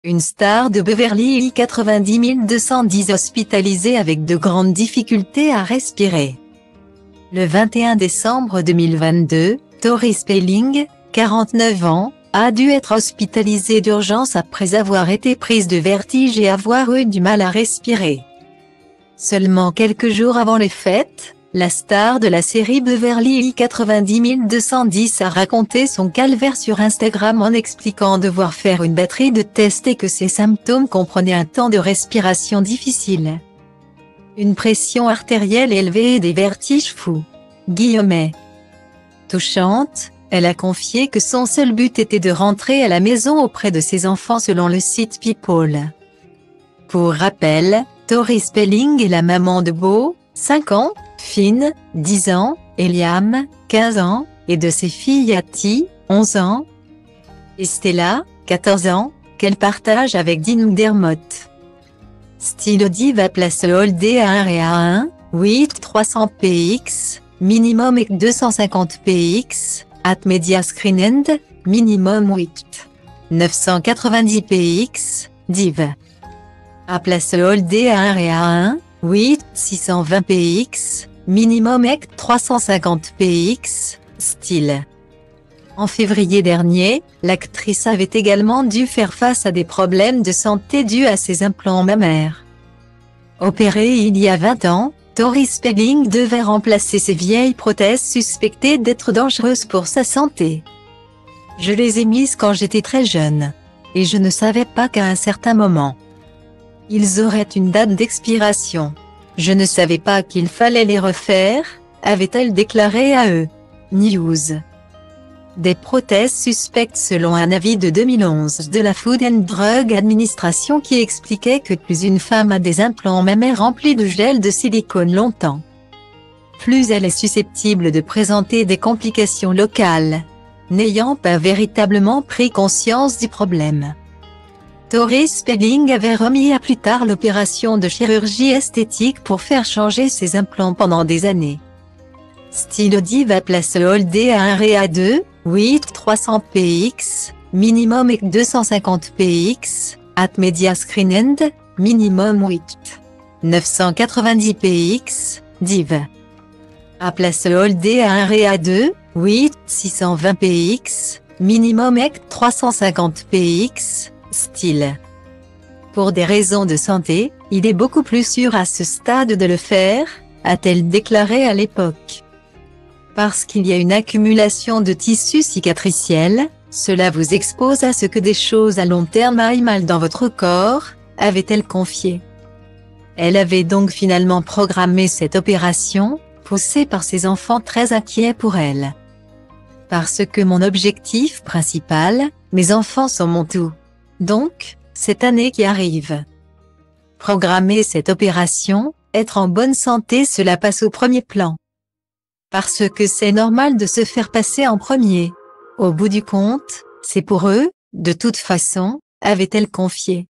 Une star de Beverly Hills 90 210 hospitalisée avec de grandes difficultés à respirer. Le 21 décembre 2022, Tori Spelling, 49 ans, a dû être hospitalisée d'urgence après avoir été prise de vertige et avoir eu du mal à respirer. Seulement quelques jours avant les fêtes, la star de la série Beverly Hills 90 210 a raconté son calvaire sur Instagram en expliquant devoir faire une batterie de tests et que ses symptômes comprenaient un temps de respiration difficile, une pression artérielle élevée et des vertiges fous. Touchante, elle a confié que son seul but était de rentrer à la maison auprès de ses enfants selon le site People. Pour rappel, Tori Spelling est la maman de Beau, 5 ans, Finn, 10 ans, et Liam, 15 ans, et de ses filles Hattie, 11 ans, et Stella, 14 ans, qu'elle partage avec Dean Dermott. Style Diva place Holdé à 1 et à 1, 8 300 px, minimum et 250 px, at media screen end, minimum 8 990 px, div. À place Holdé à 1 et à 1, 8 620 px, minimum et 350 px, style. En février dernier, l'actrice avait également dû faire face à des problèmes de santé dus à ses implants mammaires. Opérée il y a 20 ans, Tori Spelling devait remplacer ses vieilles prothèses suspectées d'être dangereuses pour sa santé. Je les ai mises quand j'étais très jeune. Et je ne savais pas qu'à un certain moment, ils auraient une date d'expiration. Je ne savais pas qu'il fallait les refaire, avait-elle déclaré à E! News. Des prothèses suspectes selon un avis de 2011 de la Food and Drug Administration qui expliquait que plus une femme a des implants mammaires remplis de gel de silicone longtemps, plus elle est susceptible de présenter des complications locales, n'ayant pas véritablement pris conscience du problème. Tori Spelling avait remis à plus tard l'opération de chirurgie esthétique pour faire changer ses implants pendant des années. Style Diva place Holdé à 1 et à 2, 8 300 px, minimum et 250 px, at media screen end, minimum 8 990 px, div. À place Holdé à 1 et à 2, 8 620 px, minimum et 350 px, style. Pour des raisons de santé, il est beaucoup plus sûr à ce stade de le faire, a-t-elle déclaré à l'époque. Parce qu'il y a une accumulation de tissu cicatriciel, cela vous expose à ce que des choses à long terme aillent mal dans votre corps, avait-elle confié. Elle avait donc finalement programmé cette opération, poussée par ses enfants très inquiets pour elle. Parce que mon objectif principal, mes enfants sont mon tout. Donc, cette année qui arrive. Programmer cette opération, être en bonne santé, cela passe au premier plan. Parce que c'est normal de se faire passer en premier. Au bout du compte, c'est pour eux, de toute façon, avait-elle confié.